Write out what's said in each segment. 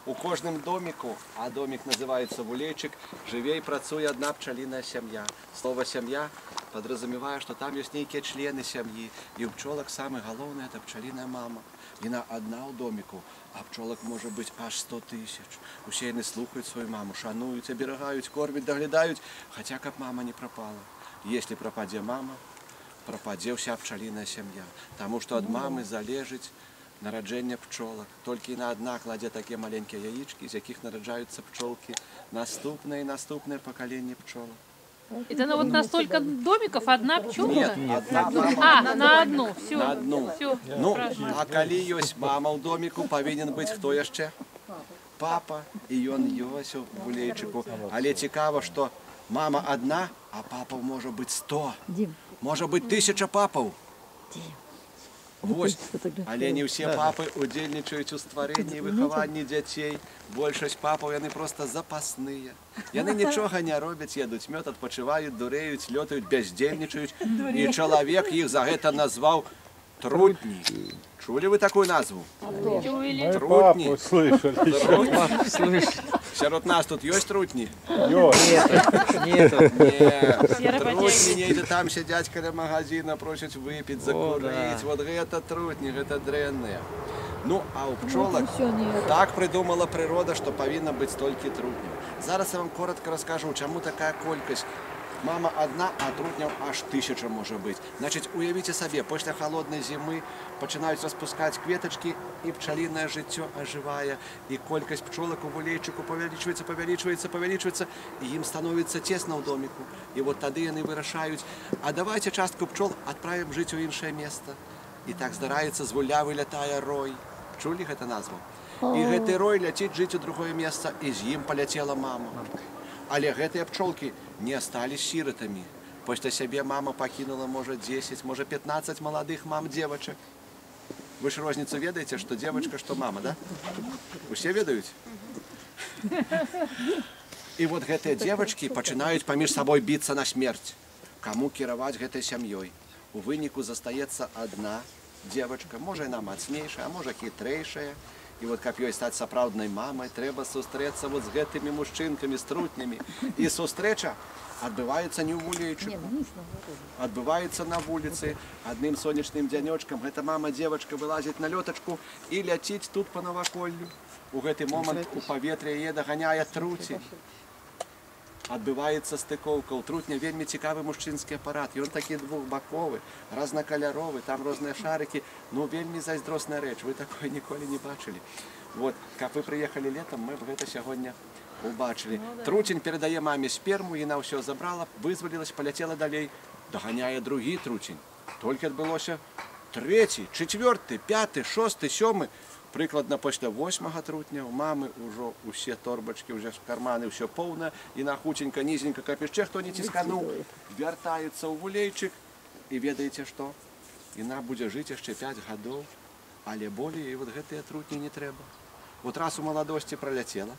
У кожному доміку, а домик називається вулейчик, живе і працює одна пчелиная сім'я. Слово «сім'я» подразумевает, что там есть некие члены семьи. И у пчелок самое главное – это пчелиная мама. Вона одна у домику, а пчелок може бути аж 100 тисяч. Усі вони слухають свою маму, шанують, оберігають, кормять, доглядають, хоча б мама не пропала. Якщо пропаде мама, пропаде вся пчелиная сім'я. Тому що від мами залежить народження пчолок. Тільки на одна кладе такі маленькі яєчки, з яких народжаються пчолки. Наступне і наступне покоління пчолок. Это вот на столько домиков одна пчела? Нет, одна мама. На одну. Все. На одну. Все. Ну, а коли есть мама в домику, повинен быть хто еще? Папа, і він ось у вулейчику. Але цікаво, що мама одна, а папов може бути 100. Може бути 1000 папов. Ось. Але не всі папи удільничають у створенні і вихованні дітей. Більшість папів, вони просто запасні. Вони нічого не роблять, їдуть мед, відпочивають, дуреють, льотають, бездельничають. І чоловік їх за це назвав трутні. Чули ви таку назву? Трутні. Трутні. Серед нас тут є трутні? Нет. Трутні, не там сидять біля магазину, просять випити, закурити. Вот это трутні, это дрянне. Ну, а у пчолок так придумала природа, що повинно бути стільки трутнів. Зараз я вам коротко розкажу, чому така кількість. Мама одна, а трутнів аж 1000 може бути. Значить, уявіть собі, після холодної зими починають розпускати квіточки, і пчелине життя оживає, і кількість пчолок у вулейчику повеличується, і їм становиться тісно в домику. І от тоді вони вирішають, а давайте частку пчол відправимо жити в інше місце. І так здарається, з вуля вилітає рой. Чули цю назву? І цей рой летить жити в друге місце, і з ним полетіла мама. Але гэтыя пчолки не остались сиротами. Після себе мама покинула, може, 10, може, 15 молодих мам девочек. Ви ж розницю ведаєте, що девочка, що мама, да? Усі ведають? І от гэтыя девочки починають поміж собою битися на смерть. Кому керувати гэтай сім'єю? У виніку застається одна девочка, може, вона мацнейшая, а може, хитрейшая. І от, каб ёй стаць сапраўднай мамай, трэба сустрэцца вот з гэтымі мужчынкамі, з трутнямі. І сустрэча адбываецца не ў вулейчыку, адбываецца на вуліцы. Адным сонечным дзянёчкам гэта мама-дзевачка вылазіць на лётачку і ляціць тут па наваколлю. У гэты момант у паветры яе даганяе труцень. Адбываецца стыкоўка. У трутня вельмі цікавы мужчынскі апарат. Ён такі двухбаковы, разнакаляровы, там розныя шарыкі. Ну, вельмі зайздросная рэч. Вы такое ніколі не бачылі. Вот, каб вы прыехалі летом, мы б гэта сягоння убачылі. Труцень перадае маме сперму, яна ўсё забрала, вызвалілась, паляцела далей. Даганяе другі труцень. Толькі адбылося 3, 4, 5, 6, 7. Прыкладна пасля 8 трутня у мамы ўжо ўсе торбачкі, ўжо карманы, ўсё поўна, і на хутенька, нізенька, каб яшчэ хто не ціскануў, вяртаецца ў вулейчык, і ведаеце што? Яна будзе жыць яшчэ 5 гадоў, але болей вот гэтыя трутні не трэба. Вот раз у маладосці праляцела,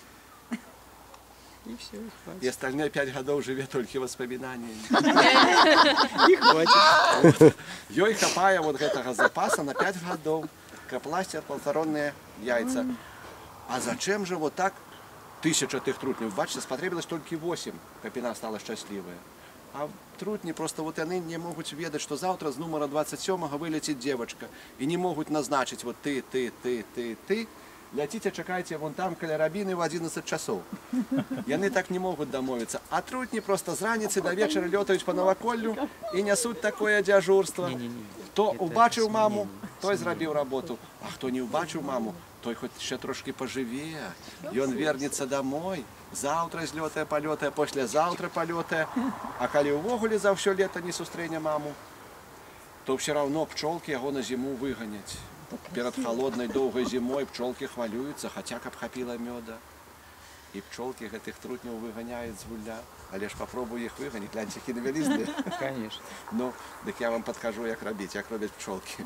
і остальные 5 гадоў жыве толькі воспамінаннямі. Не хватит. Ёй хапае вот гэтага запаса на 5 гадоў. Капластер, полторонные яйца. А зачем же вот так 1000 тых трутнів? Бачите, спотребилось только 8, каб яна стала счастливая. А трутні просто вот они не могут ведать, что завтра с номера 27-го вылетит девочка. И не могут назначить вот ты. Летите, чекайте вон там каля рабіны в 11 часов. Яны так не могут домовиться. А трутні просто з раніцы до вечера летают по наваколлю и несут такое дежурство. Хто убачив маму, той зробив роботу. А хто не убачив маму, той хоч ще трошки поживе. І він вернеться домой. Завтра зльотає, польотає, післязавтра польотає. А коли увогуле за все лето не сустрене маму, то все равно пчолки його на зиму виганять. Перед холодной довгой зимой пчолки хвалюються, хоча б хапіла меда. І пчолки гэтых трутняў выганяюць з вуля. Але ж попробуй їх виганяти, гляньте, які невелізні. Конечно. Ну, так я вам підкажу, як робити, як роблять пчолки.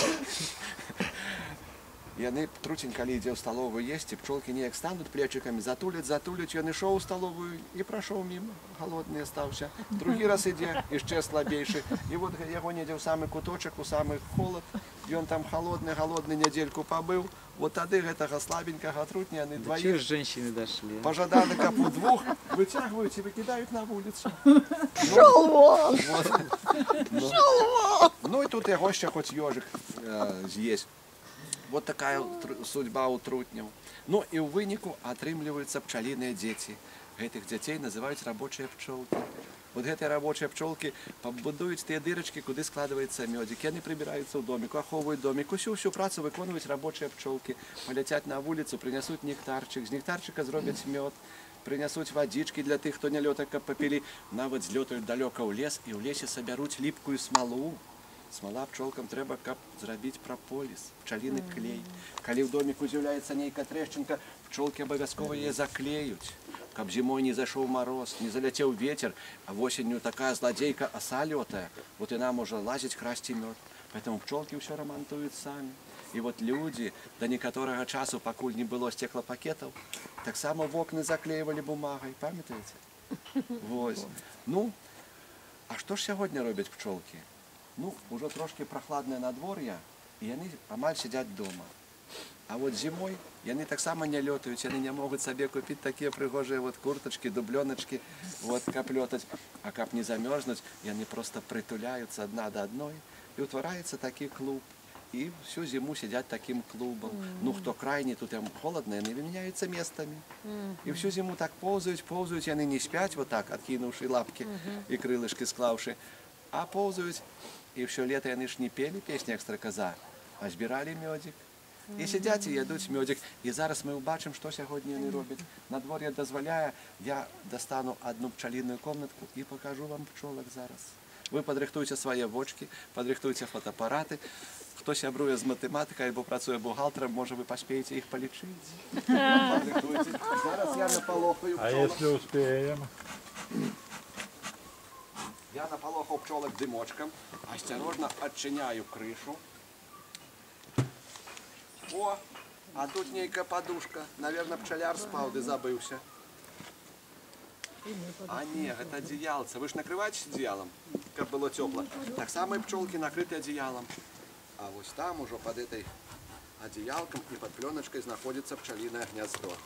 Яны, трутень, калі ідзе ў сталовую есці, пчолки неяк стануть плечиками, затуляць, ён ішоў у сталовую і прайшоў мимо, голодны астаўся. Другі раз ідзе, яшчэ слабейшы. І вот яго недзе ў самы куточак, у самы холод, ён там голодны нядзельку пабыў, вот тады гэтага слабенькага трутня яны Чего двоих ж женщины дошли? пожаданы капу двух вытягивают и выкидают на вулицу. Ну і тут яго ще хоч ёжик з'есть. Вот такая судьба у трутняў. Ну і ў выніку атрымліваюцца пчаліныя дзеці. Гэтых дзяцей называюць рабочыя пчолкі. Вот гэтыя рабочыя пчолкі пабудуюць тыя дырачкі, куды складваецца мёдзік. Яны прыбіраюцца ў доміку, ахоўваюць домік. Усю працу выконваюць рабочыя пчолкі. Паляцяць на вуліцу, прынясуць нектарчык. З нектарчыка зробяць мёд. Прынясуць вадзічкі для тых, хто не лётак, каб папілі. Нават злётаюць далёка ў лес і ў лесе сабяруць ліпкую смалу. Смала пчолкам трэба, каб зрабіць праполіс, пчаліны клей. Калі ў доміку з'яўляецца нейкая трэшчынка, пчолкі абавязкова яе заклеюць, каб зімой не зайшоў мароз, не заляцеў вецер, а восенню такая зладзейка аса лётая, вот яна можа лазіць, красці мёд. Поэтому пчолкі ўсё рамантуюць самі. І вот людзі да некаторага часу, пакуль не было стеклапакетаў, таксама вокны заклеивалі бумагай, памятаеце? Вось. Ну, а што ж сягоння робяць пчолкі? Ну, ужо трошки прохладнае надвор'е, і яны амаль сядзяць дома. А вот зімой яны таксама не лётаюць, яны не могуць сабе купіць такія прыгожыя вот куртачкі, дублёначкі, вот каб лётаць. А каб не замёрзнуць, яны проста прытуляюцца адна да адной, і ўтвараецца такі клуб. І всю зіму сядзяць такім клубам. Ну, хто крайні, тут ім холодна, яны мяняюцца местамі. І всю зіму так поўзаюць, яны не спяць вот так, адкінуўшы лапкі і крылышкі склаўшы, а поўзаюць. І ўсё лета яны ж не пелі песні як страказа, а збіралі мёдзік. І сядзяць і ядуць мёдзік. І зараз мы ўбачым, што сягоння яны робяць. Надвор'е дазваляе, я дастану адну пчаліную комнатку і пакажу вам пчолак зараз. Вы падрыхтуйце свае вочкі, падрыхтуйце фотоапараты. Хто сябруе з матэматыкай альбо працуе бухгалтарам, можа вы паспееце іх палічыць. Падрыхтуйце. Зараз я напалохаю А пчолак. если успеем? Я напалохаў пчолак дымочкам, асцярожна адчыняю крышу. О, а тут нейкая подушка. Наверное, пчаляр спаў ды забыўся. А не, гэта адзеялца. Вы ж накрываеце адзеялам, каб было цёпла. Таксама і пчолкі накрыты адзеялам. А вось там ужо пад этой адзеялкам і пад плёначкай знаходзіцца пчалінае гняздо.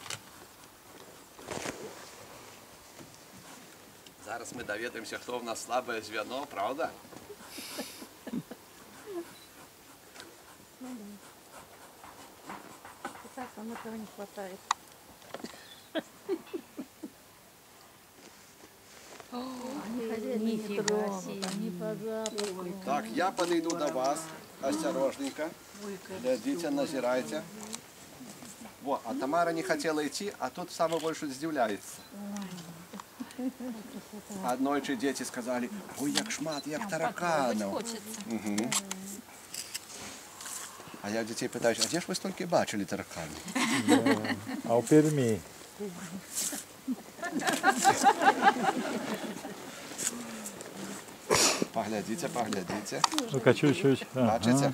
Зараз мы даведаемся, хто ў нас слабае звяно, правда? Нам этого не хватает. Нифига себе. Так, я подойду до вас, осторожненько. Глядите, назирайте. Во, а Тамара не хотела идти, а тут самое больше удивляется. Аднойчы дети сказали: ой, як шмат, як тараканов. Угу. А я детей пытаюсь: а где ж вы столько бачили тараканов? А у Перми? Поглядите, поглядите. Ну-ка, чуть-чуть. Бачите?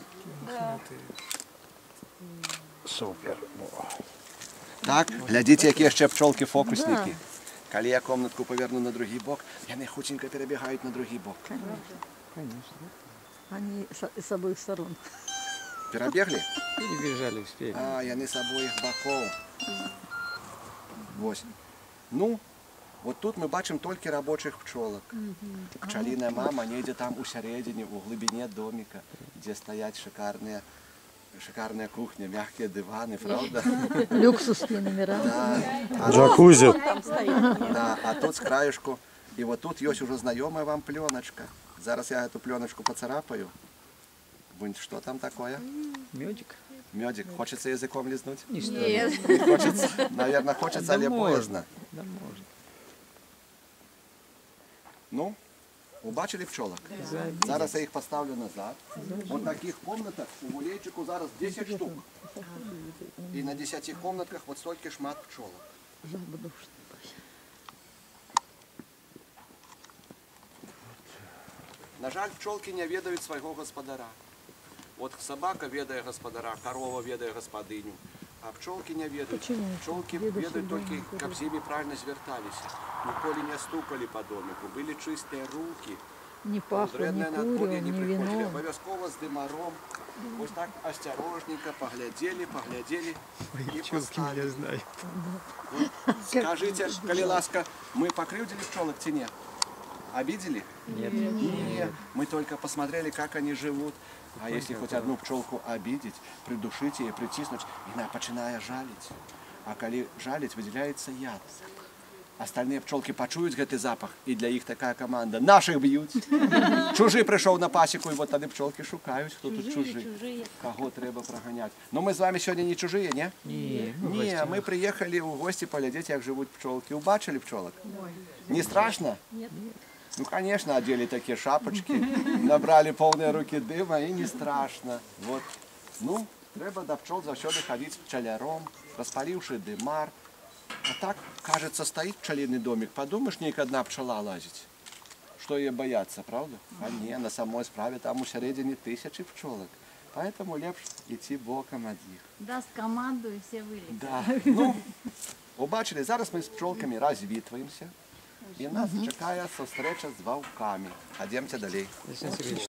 Супер. Так, глядите, які ще пчолки-фокусники. Коли я комнатку поверну на другий бок, яны хутенько перебегают на другий бок. Конечно. Они с обоих сторон. Перебегли? Перебежали, успели. А, яны с обоих боков. Вось. Ну, вот тут мы бачим только рабочих пчелок. Пчалиная мама недзе там у сярэдзіне, у глубине домика, где стоят шикарная кухня, мягкие диваны, правда? Люксусные номера. Да. Джакузи. Да, а тут с краешку, и вот тут есть уже знакомая вам пленочка. Зараз я эту пленочку поцарапаю. Вунь, что там такое? Медик? Медик. Хочется языком лизнуть? Не стоит. Не хочется? Наверное, хочется, Да але можно. поздно. Да можно. Ну, убачили пчелок? Забили. Зараз я їх поставлю назад. Вот таких комнатах у вулейчику зараз 10 штук. І на 10 комнатках вот столько шмат пчелок. На жаль, пчелки не ведают свайго гаспадара. Вот собака ведае гаспадара, корова ведае гаспадыню, а пчелки не ведают. Пчелки ведают только, каб з імі правильно звярталіся. Ніколі не стукали по домику, были чистые руки, Не пахло ни Дрэннае надвор'е, куревом, не ни прыходзілі, вином. абавязкова з дымаром. Вось так асцярожненька паглядзелі і Пчелки паставілі. меня знают. Скажите, коли ласка, мы покрывдили пчелок ці не? Обидели? Нет. Нет. Мы только посмотрели, как они живут. А если хоть одну пчелку обидеть, придушить ее, притиснуть, она начинает жалить. А коли жалить, выделяется яд. Остальные пчелки почуют гэты запах, и для их такая команда. Наших бьют. Чужий пришел на пасеку, и вот тогда пчелки шукают, кто тут чужий. Чужие. Кого треба проганять. Но мы с вами сегодня не чужие, не? Не, Ні, ми приїхали у гості поглядіти, як живуть пчолки. Убачили пчолок? Не страшно? Нет. Ну, конечно, одели такие шапочки, набрали полные руки дыма, и не страшно. Вот. Ну, треба до пчел завсёды ходить с пчеляром, распаливший дымар. А так, кажется, стоит пчелиный домик, подумаешь, не одна пчела лазить. Что ей бояться, правда? А не, на самой справе там у середине тысячи пчелок. Поэтому лепш идти боком от них. Даст команду і всі вилізуть. Да. Ну, побачили, зараз ми з пчолками розвітуємося. І нас чекає зустріча з вовками. Ідемте далі. Александр Сергеевич,